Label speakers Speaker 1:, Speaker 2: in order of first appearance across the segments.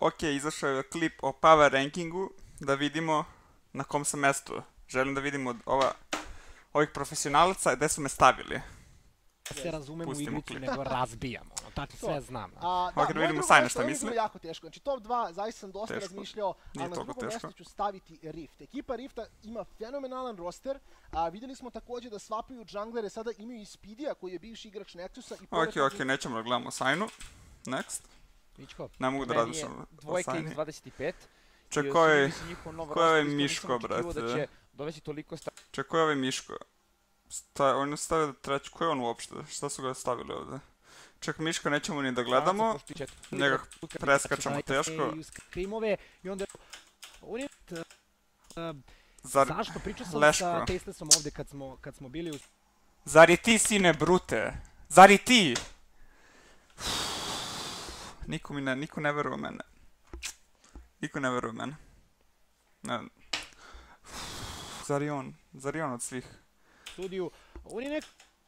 Speaker 1: Ok, izašao je klip o power rankingu, da vidimo na kom sam mestu. Želim da vidim od ovih profesionalaca gde su me stavili.
Speaker 2: Se razumemo u igricu, nego razbijamo. Tačno sve znam.
Speaker 1: Ok, da vidimo Sajna šta misli.
Speaker 3: Ovo je jako teško. Znači, top 2, zaista sam dosta razmišljao, ali na drugom mjestu ću staviti Rift. Ekipa Rifta ima fenomenalan roster, a videli smo također da swapuju džanglere, sada imaju i Speedija koji je bivši igrač Nexusa.
Speaker 1: Ok, nećemo da gledamo Sajnu. Next.
Speaker 2: Mičko,
Speaker 1: ne mogu da razmišljam o Sajni.
Speaker 4: Dvojka x25.
Speaker 1: Ček, ko je ovaj Miško, brate? Ček, ko je ovaj Miško? On je stavio da treći, ko je on uopšte? Šta su ga stavili ovde? Ček, Miška nećemo ni da gledamo, njega preskačamo teško.
Speaker 2: I onda... Zašto? Pričao sam sa Tastelessom ovde kad smo bili u...
Speaker 1: Zar i ti, sine brute? Zar i ti? Niko ne veruje u mene. Niko ne veruje u mene. Zar i on? Zar i on od svih?
Speaker 2: Studiju, on je nek...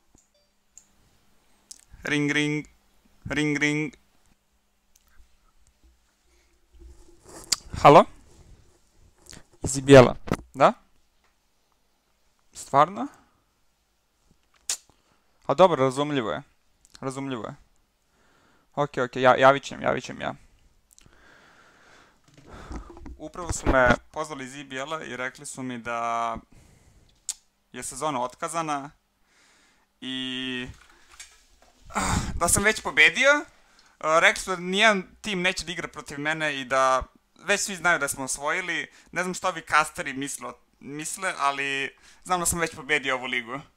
Speaker 1: Ring, ring. Ring, ring. Halo? Iz Bijela. Da? Stvarno? A dobro, razumljivo je. Razumljivo je. Ok, javit ćem ja. Upravo su me pozvali iz IBL-a i rekli su mi da je sezona otkazana i da sam već pobedio. Rekli su da nijedan tim neće da igra protiv mene i da već svi znaju da smo osvojili. Ne znam što ovi kasteri misle, ali znam da sam već pobedio ovu ligu.